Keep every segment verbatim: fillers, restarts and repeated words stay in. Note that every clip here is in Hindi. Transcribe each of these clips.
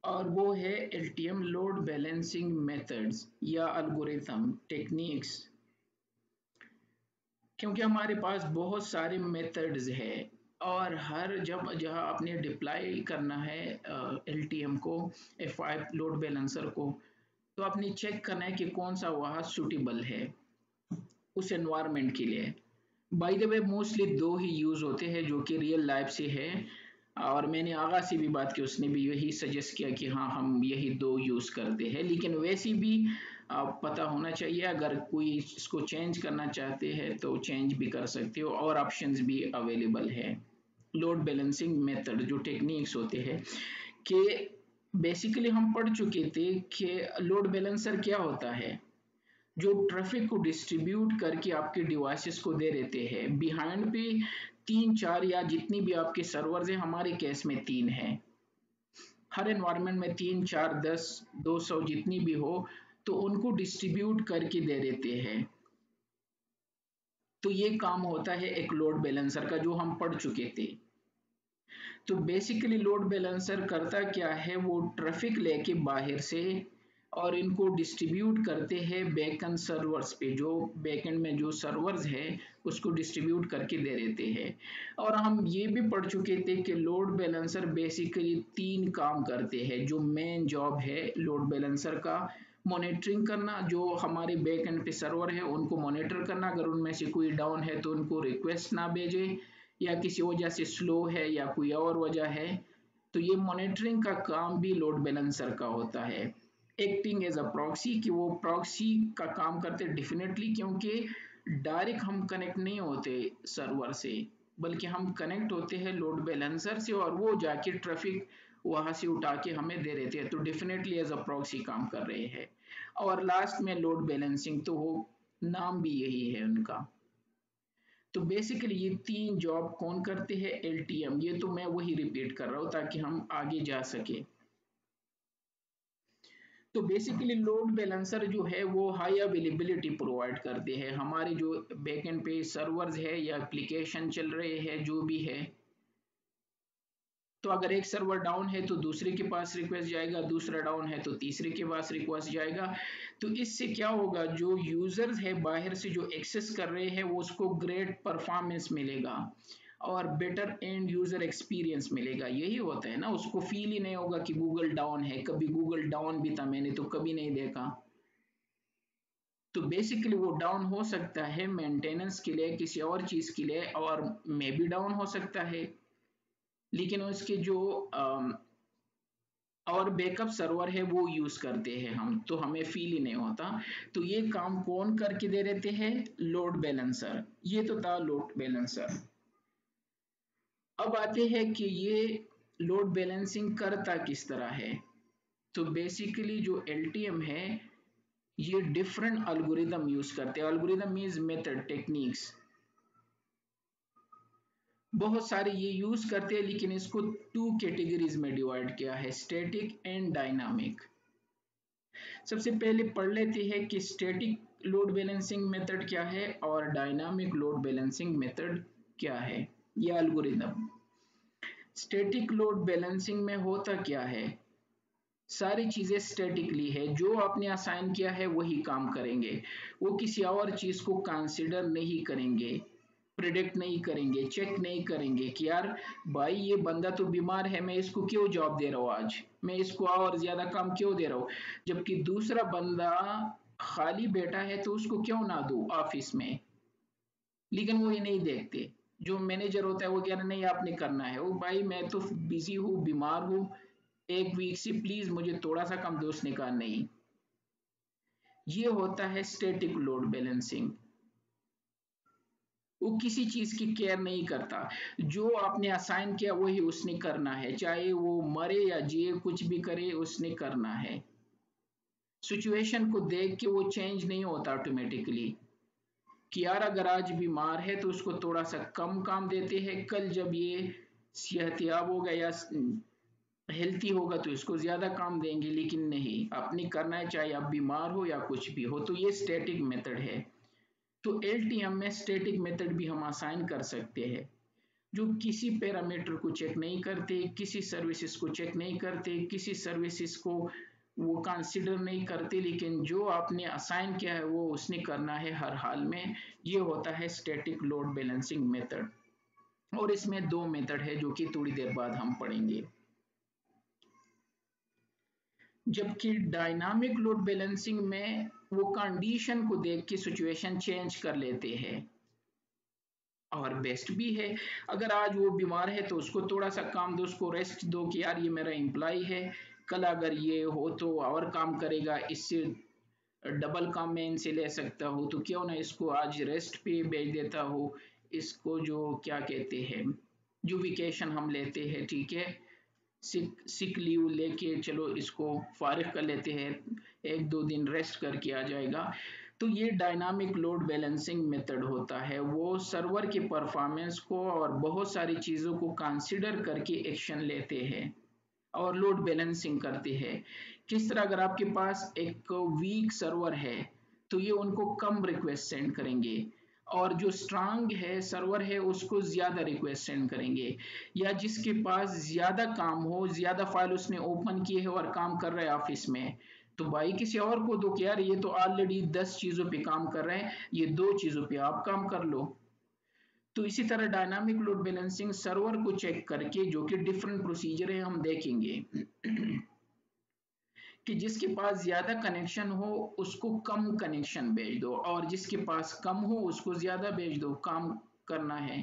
और वो है L T M, load balancing methods या अल्गोरिथम टेक्निक्स। क्योंकि हमारे पास बहुत सारे मेथड्स है और हर जब जहाँ आपने डिप्लाई करना है एल टी एम को, एफ फाइव लोड बैलेंसर को, तो आपने चेक करना है कि कौन सा वहाँ सुटेबल है उस एनवायरनमेंट के लिए। बाय द वे मोस्टली दो ही यूज होते हैं जो कि रियल लाइफ से है, और मैंने आगा से भी बात की, उसने भी यही सजेस्ट किया कि हाँ हम यही दो यूज करते हैं। लेकिन वैसे भी आ, पता होना चाहिए, अगर कोई इसको चेंज करना चाहते हैं तो चेंज भी कर सकते हो और ऑप्शंस भी अवेलेबल है। लोड बैलेंसिंग मेथड जो टेक्निक्स होते हैं कि बेसिकली हम पढ़ चुके थे कि लोड बैलेंसर क्या होता है, जो ट्रैफिक को डिस्ट्रीब्यूट करके आपके डिवाइसेस को दे देते हैं। बिहाइंड पे तीन चार या जितनी भी आपके सर्वर्स हैं, हमारे केस में तीन है, हर एनवायरनमेंट में तीन चार दस दो सौ जितनी भी हो, तो उनको डिस्ट्रीब्यूट करके दे देते हैं। तो ये काम होता है एक लोड बैलेंसर का, जो हम पढ़ चुके थे। तो बेसिकली लोड बैलेंसर करता क्या है, वो ट्रैफिक लेके बाहर से और इनको डिस्ट्रीब्यूट करते हैं बैकएंड सर्वर्स पे, जो बैकएंड में जो सर्वर्स है उसको डिस्ट्रीब्यूट करके दे देते हैं। और हम ये भी पढ़ चुके थे कि लोड बैलेंसर बेसिकली तीन काम करते हैं। जो मेन जॉब है लोड बैलेंसर का, मॉनिटरिंग करना, जो हमारे बैक एंड पे सर्वर है उनको मॉनिटर करना, अगर उनमें से कोई डाउन है तो उनको रिक्वेस्ट ना भेजे, या किसी वजह से स्लो है या कोई और वजह है, तो ये मॉनिटरिंग का काम भी लोड बैलेंसर का होता है। एक्टिंग एज अ प्रॉक्सी, कि वो प्रॉक्सी का काम करते डेफिनेटली, क्योंकि डायरेक्ट हम कनेक्ट नहीं होते सर्वर से, बल्कि हम कनेक्ट होते हैं लोड बैलेंसर से, और वो जाके ट्रैफिक वहां से उठा के हमें दे रहे थे, तो डेफिनेटली एज अ प्रॉक्सी काम कर रहे हैं। और लास्ट में लोड बैलेंसिंग, तो वो नाम भी यही है उनका। तो बेसिकली ये तीन जॉब कौन करते हैं, एल टी एम। ये तो मैं वही रिपीट कर रहा हूँ ताकि हम आगे जा सके। तो बेसिकली लोड बैलेंसर जो है वो हाई अवेलेबिलिटी प्रोवाइड करते हैं। हमारे जो बैकएंड पे सर्वर्स है या एप्लीकेशन चल रहे हैं जो भी है, तो अगर एक सर्वर डाउन है तो दूसरे के पास रिक्वेस्ट जाएगा, दूसरा डाउन है तो तीसरे के पास रिक्वेस्ट जाएगा। तो इससे क्या होगा, जो यूजर्स है बाहर से जो एक्सेस कर रहे हैं वो उसको ग्रेट परफॉर्मेंस मिलेगा और बेटर एंड यूजर एक्सपीरियंस मिलेगा। यही होता है ना, उसको फील ही नहीं होगा कि गूगल डाउन है। कभी गूगल डाउन भी था, मैंने तो कभी नहीं देखा। तो बेसिकली वो डाउन हो सकता है मेंटेनेंस के लिए, किसी और चीज के लिए, और मे भी डाउन हो सकता है, लेकिन उसके जो अम, और बैकअप सर्वर है वो यूज करते हैं हम, तो हमें फील ही नहीं होता। तो ये काम कौन करके दे देते हैं, लोड बैलेंसर। ये तो था लोड बैलेंसर। अब आते हैं कि ये लोड बैलेंसिंग करता किस तरह है। तो बेसिकली जो एल टी एम है ये डिफरेंट अल्गोरिदम यूज करते हैं। अल्गोरिदम मीन्स मेथड, टेक्निक्स, बहुत सारे ये यूज करते हैं, लेकिन इसको टू कैटेगरीज में डिवाइड किया है, स्टैटिक एंड डायनामिक। सबसे पहले पढ़ लेते हैं कि स्टैटिक लोड बैलेंसिंग मेथड क्या है और डायनामिक लोड बैलेंसिंग मेथड क्या है। यह एल्गोरिदम स्टैटिक लोड बैलेंसिंग में होता क्या है, सारी चीजें स्टैटिकली है, जो आपने असाइन किया है वही काम करेंगे। वो किसी और चीज को कंसिडर नहीं करेंगे, प्रिडिक्ट नहीं करेंगे, चेक नहीं करेंगे कि यार भाई ये बंदा तो बीमार है, मैं इसको क्यों जॉब दे रहा हूँ, आज मैं इसको और ज्यादा काम क्यों दे रहा हूँ, जबकि दूसरा बंदा खाली बैठा है तो उसको क्यों ना दूं ऑफिस में। लेकिन वो ये नहीं देखते। जो मैनेजर होता है वो कह रहा है नहीं आपने करना है, वो भाई मैं तो बिजी हूँ, बीमार हूँ, एक वीक से प्लीज मुझे थोड़ा सा कम दो, उसने कहा नहीं। ये होता है स्टैटिक लोड बैलेंसिंग। वो किसी चीज की केयर नहीं करता, जो आपने असाइन किया वही उसने करना है, चाहे वो मरे या जिए, कुछ भी करे उसने करना है। सिचुएशन को देख के वो चेंज नहीं होता ऑटोमेटिकली कि यार अगर आज बीमार है तो उसको थोड़ा सा कम काम देते हैं, कल जब ये सेहतयाब होगा या हेल्थी होगा तो इसको ज्यादा काम देंगे। लेकिन नहीं, अपनी करना है चाहे आप बीमार हो या कुछ भी हो। तो ये स्टैटिक मेथड है। तो एल टी एम में स्टैटिक मेथड भी हम असाइन कर सकते हैं। जो किसी पैरामीटर को चेक नहीं करते, किसी सर्विसेज को चेक नहीं करते, किसी सर्विसेज को वो कंसिडर नहीं करते, लेकिन जो आपने असाइन किया है वो उसने करना है हर हाल में। ये होता है स्टैटिक लोड बैलेंसिंग मेथड। और इसमें दो मेथड है जो कि थोड़ी देर बाद हम पढ़ेंगे। जबकि डायनामिक लोड बैलेंसिंग में वो कंडीशन को देख के सिचुएशन चेंज कर लेते हैं, और बेस्ट भी है। अगर आज वो बीमार है तो उसको थोड़ा सा काम दो, उसको रेस्ट दो कि यार ये मेरा एम्प्लॉय है, कल अगर ये हो तो और काम करेगा, इससे डबल काम मैं इनसे ले सकता हूँ, तो क्यों ना इसको आज रेस्ट पे भेज देता हूँ। इसको जो क्या कहते हैं, जो वेकेशन हम लेते हैं, ठीक है, सिक सिक लीव लेके चलो इसको फारिग कर लेते हैं, एक दो दिन रेस्ट करके आ जाएगा। तो ये डायनामिक लोड बैलेंसिंग मेथड होता है, वो सर्वर के परफॉर्मेंस को और बहुत सारी चीज़ों को कंसीडर करके एक्शन लेते हैं और लोड बैलेंसिंग करते हैं। किस तरह, अगर आपके पास एक वीक सर्वर है तो ये उनको कम रिक्वेस्ट सेंड करेंगे, और जो स्ट्रांग है सर्वर है उसको ज्यादा रिक्वेस्ट सेंड करेंगे। या जिसके पास ज्यादा काम हो, ज्यादा फाइल उसने ओपन की है और काम कर रहा है ऑफिस में, तो भाई किसी और को दो कि यार ये तो ऑलरेडी दस चीजों पे काम कर रहे हैं, ये दो चीजों पे आप काम कर लो। तो इसी तरह डायनामिक लोड बैलेंसिंग सर्वर को चेक करके, जो कि डिफरेंट प्रोसीजर है हम देखेंगे, कि जिसके पास ज्यादा कनेक्शन हो उसको कम कनेक्शन भेज दो, और जिसके पास कम हो उसको ज्यादा भेज दो, काम करना है।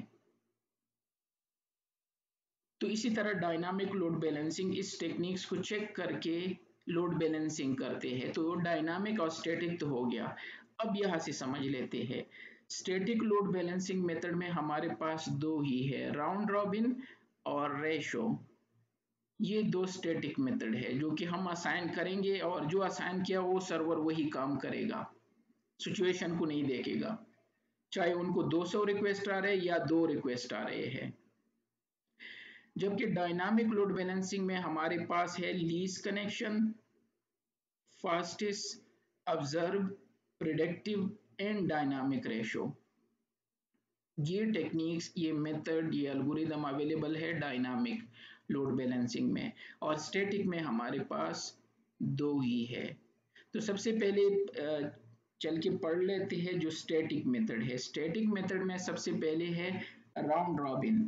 तो इसी तरह डायनामिक लोड बैलेंसिंग इस टेक्निक्स को चेक करके लोड बैलेंसिंग करते हैं। तो डायनामिक और स्टैटिक तो हो गया। अब यहां से समझ लेते हैं, स्टैटिक लोड बैलेंसिंग मेथड में हमारे पास दो ही है, राउंड रॉबिन और रेशो। ये दो स्टैटिक मेथड है जो कि हम असाइन करेंगे, और जो असाइन किया वो सर्वर वही काम करेगा, सिचुएशन को नहीं देखेगा, चाहे उनको दो सौ रिक्वेस्ट आ रहे या दो रिक्वेस्ट आ रहे हैं। जबकि डायनामिक लोड बैलेंसिंग में हमारे पास है least connection, fastest, observe, predictive and dynamic ratio. ये टेक्निक्स, ये मेथड, ये एल्गोरिदम अवेलेबल है डायनामिक लोड बैलेंसिंग में, और स्टैटिक में हमारे पास दो ही है। तो सबसे पहले चल के पढ़ लेते हैं जो स्टैटिक मेथड है। स्टैटिक मेथड में सबसे पहले है round robin.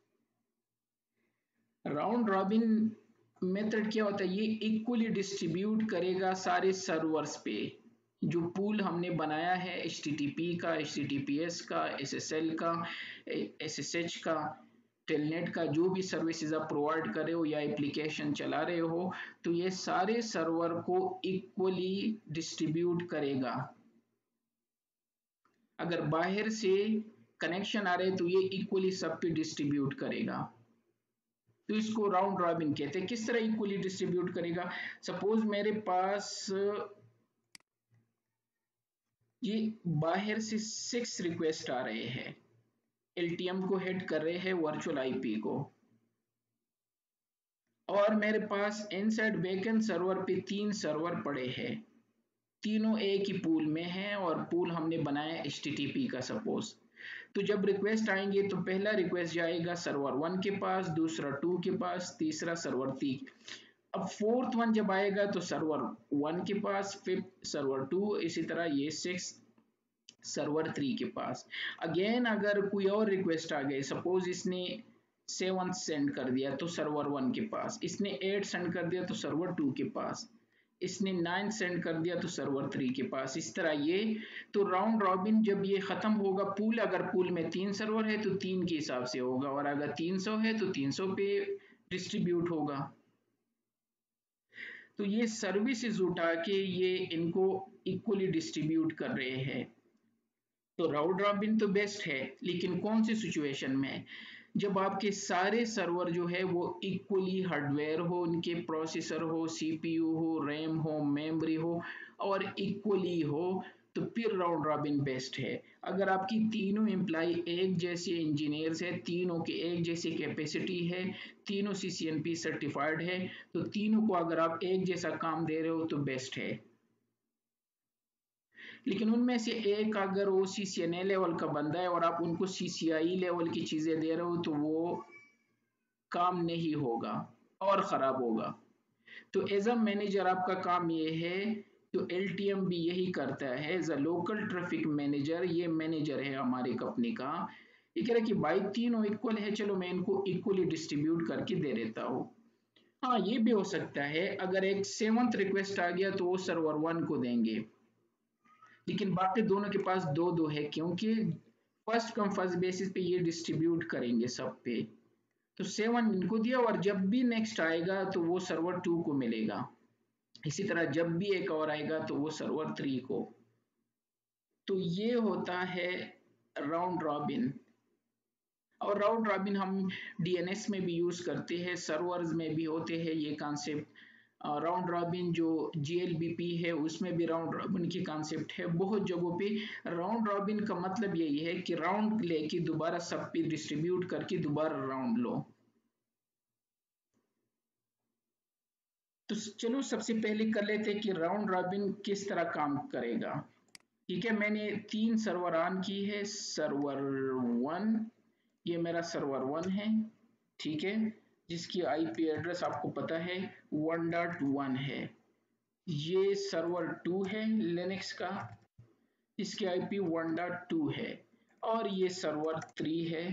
Round robin method क्या होता है, ये इक्वली डिस्ट्रीब्यूट करेगा सारे सर्वर्स पे। जो पूल हमने बनाया है एच टी टी पी का, H T T P S का, एस एस एल का, एस एस एच का, टेलनेट का, जो भी सर्विसेज आप प्रोवाइड कर रहे हो या एप्लीकेशन चला रहे हो, तो ये सारे सर्वर को इक्वली डिस्ट्रीब्यूट करेगा। अगर बाहर से कनेक्शन आ रहे तो ये इक्वली सब पे डिस्ट्रीब्यूट करेगा। तो इसको राउंड रॉबिन कहते हैं। किस तरह इक्वली डिस्ट्रीब्यूट करेगा, सपोज मेरे पास ये बाहर से सिक्स रिक्वेस्ट आ रहे हैं, एल टी एम को हेड कर रहे हैं, वर्चुअल आई पी को, और मेरे पास इनसाइड बैकएंड सर्वर पे तीन सर्वर पड़े हैं, तीनों एक ही पूल में हैं, और पूल हमने बनाया एच टी टी पी का सपोज। तो जब रिक्वेस्ट आएंगे तो पहला रिक्वेस्ट जाएगा सर्वर वन के पास, दूसरा टू के पास, तीसरा सर्वर तीन। अब फोर्थ वन जब आएगा तो सर्वर वन के पास, फिफ्थ सर्वर टू, इसी तरह ये सिक्स सर्वर थ्री के पास। अगेन अगर कोई और रिक्वेस्ट आ गई, सपोज इसने सेवन सेंड कर दिया तो सर्वर वन के पास, इसने एट सेंड कर दिया तो सर्वर टू के पास, इसने नाइन सेंड कर दिया तो सर्वर थ्री के पास, इस तरह ये। तो राउंड रॉबिन जब ये खत्म होगा, पूल अगर पूल में तीन सर्वर है तो तीन के हिसाब से होगा, और अगर तीन सौ है तो तीन सौ पे डिस्ट्रीब्यूट होगा। तो ये सर्विसेज उठा के ये इनको इक्वली डिस्ट्रीब्यूट कर रहे हैं। तो राउंड रॉबिन तो बेस्ट है, लेकिन कौन सी सिचुएशन में, जब आपके सारे सर्वर जो है वो इक्वली हार्डवेयर हो, उनके प्रोसेसर हो, सी पी यू हो, रैम हो, मेमोरी हो, और इक्वली हो, तो फिर राउंड रॉबिन बेस्ट है। अगर आपकी तीनों एम्प्लाई एक जैसे इंजीनियर्स है, तीनों के एक जैसी कैपेसिटी है, तीनों C C N P certified है, तो तीनों को अगर आप एक जैसा काम दे रहे हो तो बेस्ट है। लेकिन उनमें से एक अगर वो सी सी एन ए लेवल का बंदा है और आप उनको सी सी आई लेवल की चीजें दे रहे हो तो वो काम नहीं होगा और खराब होगा। तो एज अ मैनेजर आपका काम ये है, तो एल टी एम भी यही करता है as a local traffic manager. ये मैनेजर है हमारी कंपनी का, ये कह रहा है कि भाई तीनों इक्वल है, चलो मैं इनको इक्वली डिस्ट्रीब्यूट करके दे देता हूँ। हाँ ये भी हो सकता है, अगर एक सेवंथ रिक्वेस्ट आ गया तो वो सर्वर वन को देंगे, लेकिन बाकी दोनों के पास दो दो है, क्योंकि फर्स्ट कम फर्स्ट बेसिस पे ये डिस्ट्रीब्यूट करेंगे सब पे। तो सेवन इनको दिया और जब भी नेक्स्ट आएगा तो वो सर्वर टू को मिलेगा। इसी तरह जब भी एक और आएगा तो वो सर्वर थ्री को। तो ये होता है राउंड रॉबिन। और राउंड रॉबिन हम डी एन एस में भी यूज करते हैं, सर्वर्स में भी होते हैं ये कॉन्सेप्ट। राउंड रॉबिन जो जी एल बी पी है उसमें भी राउंड रॉबिन की कॉन्सेप्ट है। बहुत जगहों पे राउंड रॉबिन का मतलब यही है कि राउंड लेके दोबारा सब पे डिस्ट्रीब्यूट करके दोबारा राउंड लो। तो चलो सबसे पहले कर लेते हैं कि राउंड रॉबिन किस तरह काम करेगा। ठीक है, मैंने तीन सर्वर ऑन की है। सर्वर वन, ये मेरा सर्वर वन है, ठीक है, जिसकी आईपी एड्रेस आपको पता है वन डॉट वन है। ये सर्वर टू है लिनक्स का, इसकी आईपी वन डॉट टू है। और ये सर्वर थ्री है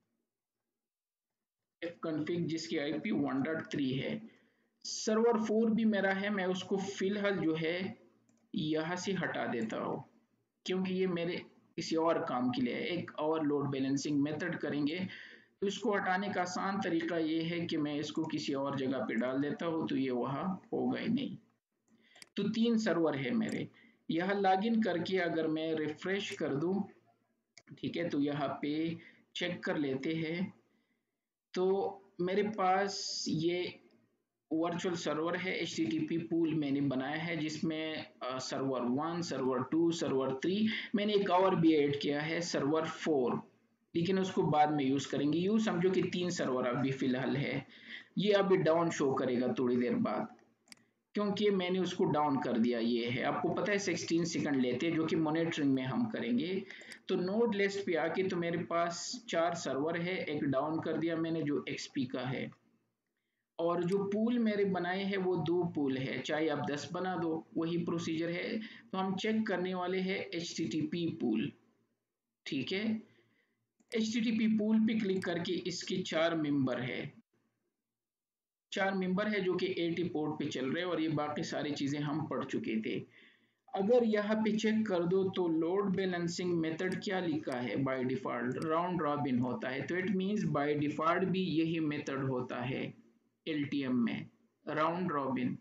fconfig, जिसकी आईपी वन डॉट थ्री है। सर्वर फोर भी मेरा है, मैं उसको फिलहाल जो है यहाँ से हटा देता हूँ, क्योंकि ये मेरे किसी और काम के लिए है। एक और लोड बैलेंसिंग मेथड करेंगे, तो इसको हटाने का आसान तरीका ये है कि मैं इसको किसी और जगह पे डाल देता हूँ, तो ये वहाँ होगा ही नहीं। तो तीन सर्वर है मेरे। यहाँ लॉगिन करके अगर मैं रिफ्रेश कर दूं, ठीक है, तो यहाँ पे चेक कर लेते हैं। तो मेरे पास ये वर्चुअल सर्वर है, H T T P pool मैंने बनाया है, जिसमें server one, server two, server three, मैंने एक और भी ऐड किया है सर्वर फोर, लेकिन उसको बाद में यूज करेंगे। यूं समझो कि तीन सर्वर अभी फिलहाल है। ये अभी डाउन शो करेगा थोड़ी देर बाद, क्योंकि मैंने उसको डाउन कर दिया। ये है, आपको पता है सिक्सटीन सेकंड लेते हैं, जो कि मॉनिटरिंग में हम करेंगे। तो नोड लिस्ट पे आके तो मेरे पास चार सर्वर है, एक डाउन कर दिया मैंने जो एक्सपी का है, और जो पूल मेरे बनाए हैं वो दो पूल है, चाहे आप दस बना दो वही प्रोसीजर है। तो हम चेक करने वाले हैं H T T P pool, ठीक है। H T T P pool पे क्लिक करके इसके चार मेंबर है, चार मेंबर है जो कि एटी पोर्ट पे चल रहे हैं, और ये बाकी सारी चीजें हम पढ़ चुके थे। अगर यहाँ पे चेक कर दो तो लोड बैलेंसिंग मेथड क्या लिखा है, बाय डिफॉल्ट राउंड रॉबिन होता है। तो इट मींस बाय डिफॉल्ट भी यही मेथड होता है एल टी एम में, राउंड रॉबिन।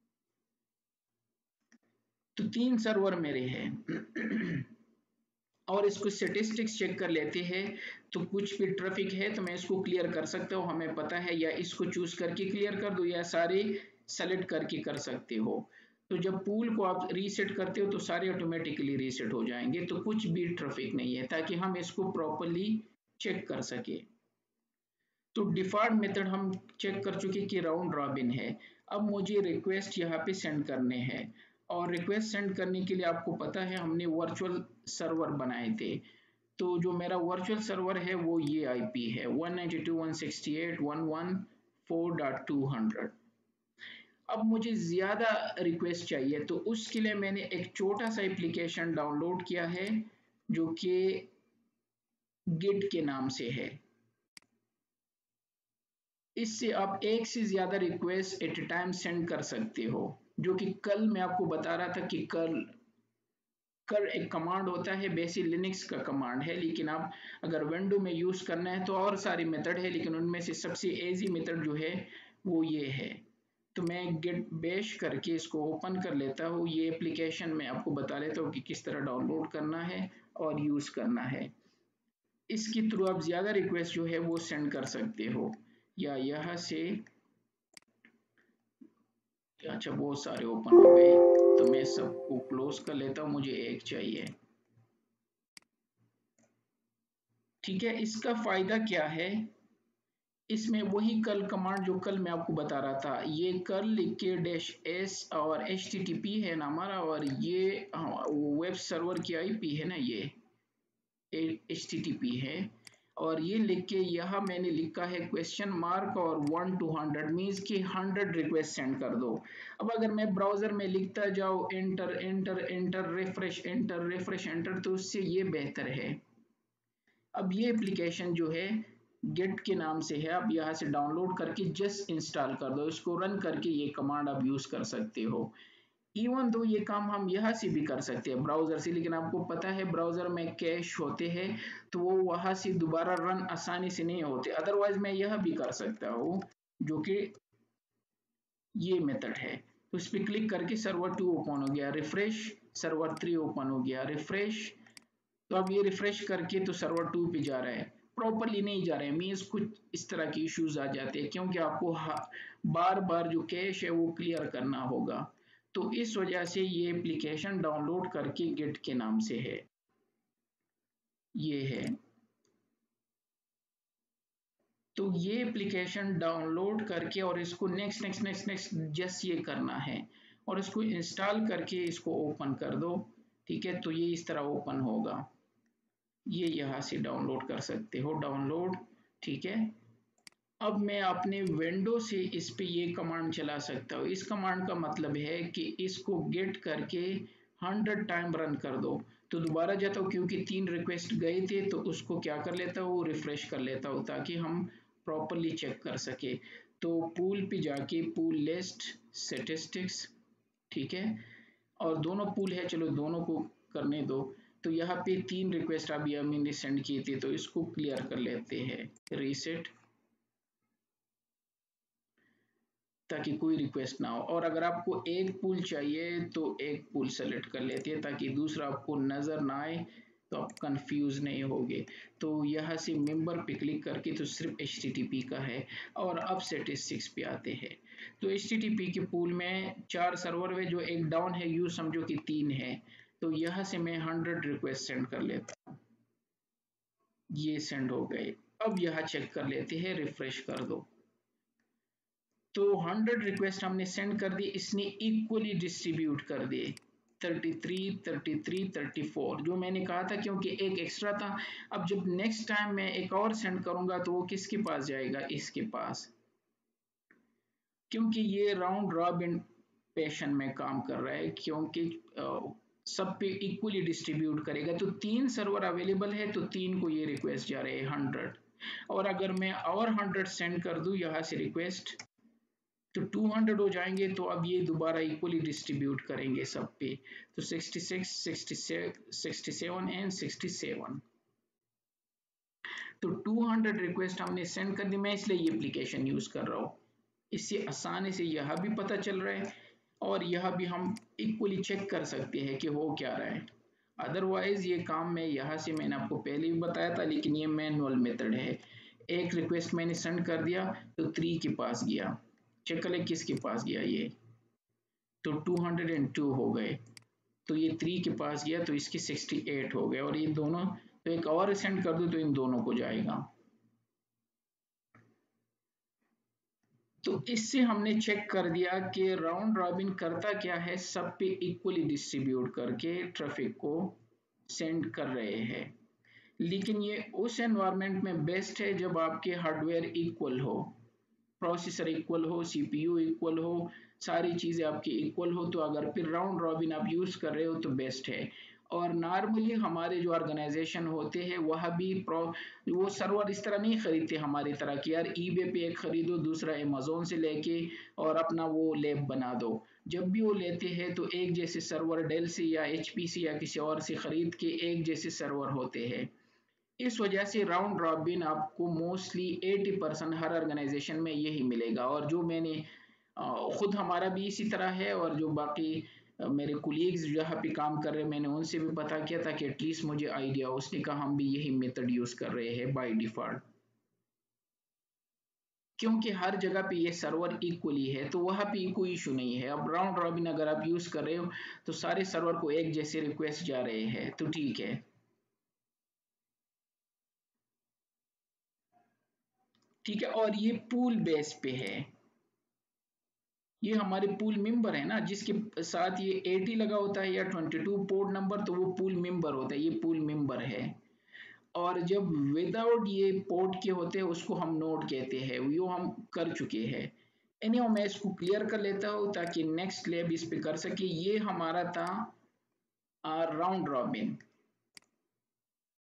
तो तीन सर्वर मेरे हैं और इसको स्टेटिस्टिक्स चेक कर लेते हैं। तो कुछ भी ट्रैफिक है तो मैं इसको क्लियर कर सकता हूँ, हमें पता है, या इसको चूज करके क्लियर कर दो, या सारे सेलेक्ट करके कर सकते हो। तो जब पूल को आप रीसेट करते हो तो सारे ऑटोमेटिकली रीसेट हो जाएंगे, तो कुछ भी ट्रैफिक नहीं है, ताकि हम इसको प्रॉपरली चेक कर सके। तो डिफॉल्ट मेथड हम चेक कर चुके कि राउंड रॉबिन है। अब मुझे रिक्वेस्ट यहाँ पे सेंड करने हैं, और रिक्वेस्ट सेंड करने के लिए आपको पता है हमने वर्चुअल सर्वर बनाए थे। तो जो मेरा वर्चुअल सर्वर है वो ये आईपी है one ninety two dot one sixty eight dot one one four dot two hundred. अब मुझे ज़्यादा रिक्वेस्ट चाहिए, तो उसके लिए मैंने एक छोटा सा एप्लीकेशन डाउनलोड किया है, जो कि गिट के नाम से है। इससे आप एक से ज़्यादा request at a time send कर सकते हो, जो कि कल मैं आपको बता रहा था कि कल कर एक कमांड होता है, बेसिक लिनक्स का कमांड है, लेकिन आप अगर विंडो में यूज़ करना है तो और सारी मेथड है, लेकिन उनमें से सबसे इजी मेथड जो है वो ये है। तो मैं गेट बैश करके इसको ओपन कर लेता हूँ। ये एप्लीकेशन मैं आपको बता लेता हूँ कि किस तरह डाउनलोड करना है और यूज़ करना है। इसके थ्रू आप ज़्यादा रिक्वेस्ट जो है वो सेंड कर सकते हो, या यहाँ से, अच्छा बहुत सारे ओपन हो गए, तो मैं सबको क्लोज कर लेता हूँ, मुझे एक चाहिए। ठीक है, इसका फायदा क्या है इसमें वही कर्ल कमांड जो कल मैं आपको बता रहा था, ये कर्ल लिख के डैश एस और एच टी टी पी है ना हमारा, और ये वेब सर्वर की आईपी है ना, ये एच टी टी पी है, और ये लिख के यहाँ मैंने लिखा है क्वेश्चन मार्क और वन टू हंड्रेड, मीन्स कि हंड्रेड रिक्वेस्ट सेंड कर दो। अब अगर मैं ब्राउजर में लिखता जाऊँ enter enter enter refresh enter refresh enter, तो उससे ये बेहतर है। अब ये एप्लीकेशन जो है गेट के नाम से है, आप यहाँ से डाउनलोड करके जस्ट इंस्टॉल कर दो, इसको रन करके ये कमांड आप यूज कर सकते हो। इवन दो ये काम हम यहाँ से भी कर सकते हैं ब्राउजर से, लेकिन आपको पता है ब्राउजर में कैश होते हैं तो वो वहां से दोबारा रन आसानी से नहीं होते। अदरवाइज मैं यह भी कर सकता हूँ, जो कि ये मेथड है। तो इस पर क्लिक करके सर्वर टू ओपन हो गया, रिफ्रेश, सर्वर थ्री ओपन हो गया, रिफ्रेश। तो अब ये रिफ्रेश करके तो सर्वर टू पे जा रहा है, प्रॉपरली नहीं जा रहे हैं, मीन्स कुछ इस तरह के इश्यूज आ जाते हैं, क्योंकि आपको बार बार जो कैश है वो क्लियर करना होगा। तो इस वजह से ये एप्लीकेशन डाउनलोड करके गेट के नाम से है, ये है। तो ये एप्लीकेशन डाउनलोड करके और इसको next next next next just ये करना है, और इसको इंस्टॉल करके इसको ओपन कर दो। ठीक है, तो ये इस तरह ओपन होगा, ये यहाँ से डाउनलोड कर सकते हो, डाउनलोड। ठीक है, अब मैं अपने विंडो से इस पे ये कमांड चला सकता हूँ। इस कमांड का मतलब है कि इसको गेट करके हंड्रेड टाइम रन कर दो, तो दोबारा जाता हूँ, क्योंकि तीन रिक्वेस्ट गए थे तो उसको क्या कर लेता हूँ, रिफ्रेश कर लेता हूँ ताकि हम प्रॉपरली चेक कर सके। तो पूल पे जाके पूल लिस्ट स्टेटिस्टिक्स, ठीक है, और दोनों पूल है, चलो दोनों को करने दो। तो यहाँ पे तीन रिक्वेस्ट अभी हमने सेंड किए थे, तो इसको क्लियर कर लेते हैं, रीसेट, ताकि कोई रिक्वेस्ट ना हो। और अगर आपको एक पूल चाहिए तो एक पूल सेलेक्ट कर लेते हैं ताकि दूसरा आपको नजर ना आए, तो आप कंफ्यूज नहीं होगे। तो यहाँ से मेंबर पे क्लिक करके तो सिर्फ एच टी टी पी का है, और अब स्टैटिस्टिक्स पे आते हैं। तो एच टी टी पी के पूल में चार सर्वर है, जो एक डाउन है, यू समझो कि तीन है। तो यहाँ से मैं हंड्रेड रिक्वेस्ट सेंड कर लेता हूँ, ये सेंड हो गए। अब यहाँ चेक कर लेते हैं, रिफ्रेश कर दो, तो हंड्रेड रिक्वेस्ट हमने सेंड कर दी, इसने इक्वली डिस्ट्रीब्यूट कर दिए, thirty three, thirty three, thirty four, जो मैंने कहा था, क्योंकि एक एक्स्ट्रा था। अब जब नेक्स्ट टाइम मैं एक और सेंड करूंगा तो वो किसके पास जाएगा, इसके पास, क्योंकि ये राउंड रॉबिन पैशन में काम कर रहा है, क्योंकि सब पे इक्वली डिस्ट्रीब्यूट करेगा। तो तीन सर्वर अवेलेबल है तो तीन को ये रिक्वेस्ट जा रहे हैं हंड्रेड, और अगर मैं और हंड्रेड सेंड कर दूं यहाँ से रिक्वेस्ट, तो टू हंड्रेड हो जाएंगे। तो अब ये दोबारा इक्वली डिस्ट्रीब्यूट करेंगे सब पे, तो sixty six, sixty seven and sixty seven. तो टू हंड्रेड रिक्वेस्ट हमने सेंड कर दी, मैं इसलिए ये एप्लीकेशन यूज कर रहा हूँ, इससे आसानी से यह भी पता चल रहा है और यह भी हम इक्वली चेक कर सकते हैं कि हो क्या रहा है। अदरवाइज ये काम मैं यहाँ से, मैंने आपको पहले भी बताया था, लेकिन ये मैनुअल मेथड है। एक रिक्वेस्ट मैंने सेंड कर दिया तो थ्री के पास गया, चेक करें किसके पास गया, ये तो टू हंड्रेड टू हो गए, तो ये थ्री के पास गया तो इसके सिक्सटी एट हो गए, और ये दोनों, तो एक और सेंड कर दो तो इन दोनों को जाएगा। तो इससे हमने चेक कर दिया कि राउंड रॉबिन करता क्या है, सब पे इक्वली डिस्ट्रीब्यूट करके ट्रैफिक को सेंड कर रहे हैं। लेकिन ये उस एनवायरनमेंट में बेस्ट है जब आपके हार्डवेयर इक्वल हो, प्रोसेसर इक्वल हो, सीपीयू इक्वल हो, सारी चीज़ें आपकी इक्वल हो। तो अगर फिर राउंड रॉबिन आप यूज़ कर रहे हो तो बेस्ट है। और नॉर्मली हमारे जो ऑर्गेनाइजेशन होते हैं वह भी प्रो वो सर्वर इस तरह नहीं खरीदते हमारी तरह कि यार ईबे पे एक खरीदो, दूसरा अमेजोन से लेके और अपना वो लैब बना दो। जब भी वो लेते हैं तो एक जैसे सर्वर डेल से या एचपी से या किसी और से खरीद के एक जैसे सर्वर होते हैं। इस वजह से राउंड रॉबिन आपको मोस्टली एटी परसेंट हर ऑर्गेनाइजेशन में यही मिलेगा। और जो मैंने अ, खुद हमारा भी इसी तरह है, और जो बाकी अ, मेरे कुलीग्स जहाँ पे काम कर रहे हैं मैंने उनसे भी पता किया ताकि एटलीस्ट मुझे आइडिया हो। उसने कहा हम भी यही मेथड यूज कर रहे हैं बाय डिफॉल्ट, क्योंकि हर जगह पे ये सर्वर इक्वली है तो वहाँ पे कोई इशू नहीं है। अब राउंड रॉबिन अगर आप यूज कर रहे हो तो सारे सर्वर को एक जैसे रिक्वेस्ट जा रहे हैं तो ठीक है। ठीक है, और ये पूल बेस पे है, ये हमारे पूल मेंबर है ना, जिसके साथ ये एटी लगा होता है या ट्वेंटी टू पोर्ट नंबर, तो वो पूल मेंबर होता है, ये पूल मेंबर है। और जब विदाउट ये पोर्ट के होते हैं उसको हम नोड कहते हैं, वो हम कर चुके हैं। एनीवे मैं इसको क्लियर कर लेता हूँ ताकि नेक्स्ट लैब इस पे कर सके। ये हमारा था राउंड रॉबिन।